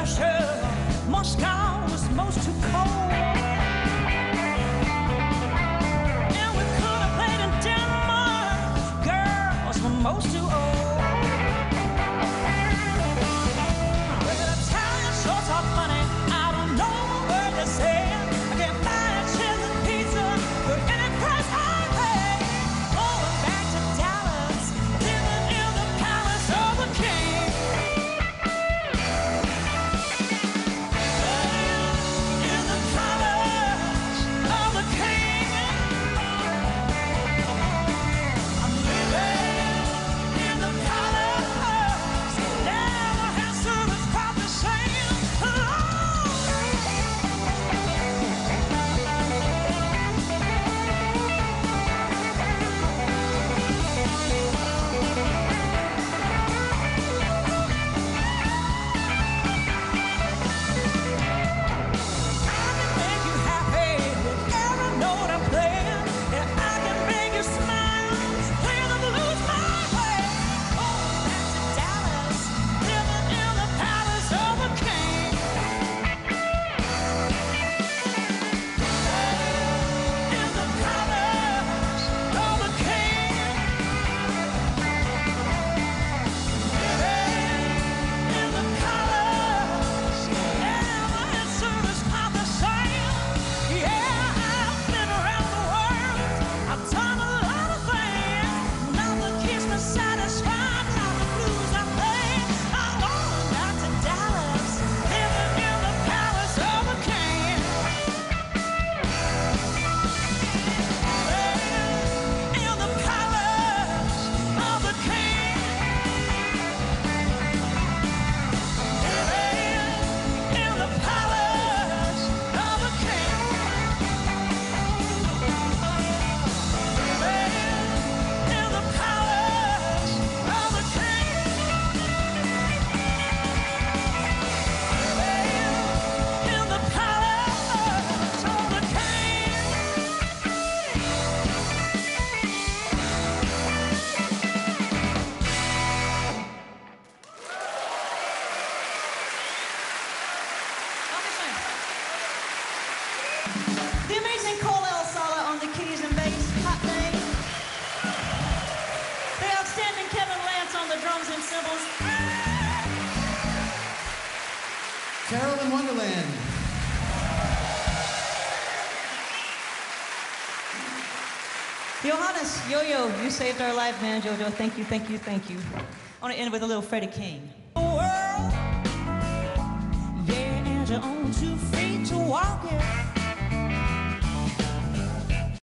Russia, Moscow was most too cold. And we could have played in Denmark, girls were most too old. Well, Italian sure talk funny, I don't know a word they're saying. I can't buy a cheese and pizza for any price I pay. Going back to Dallas, living in the palace of the king. In the palace of the king. I'm living in the palace. Never had service quite the same. I can make you happy with every note I'm playing, and I can make you smile, play the blues my way. Going back to Dallas, living in the palace of the king. In the palace of the king. In the palace, never had service quite the same. Yeah, I've been around the world. I've done a lot of things. Nothing keeps me satisfied like the blues I play. I'm going back to Dallas, living in the palace of the king. In the palace of the king. In the palace of the king. In the palace of the king. In the palace of the king. The amazing Cole El Sala on the keys and bass, hot dang. The outstanding Kevin Lance on the drums and cymbals. Carolyn Wonderland. Johannes, Yo-Yo, you saved our life, man, Jojo. Thank you, thank you, thank you. I want to end with a little Freddie King. The world, yeah, and you're on 2 feet to walk it.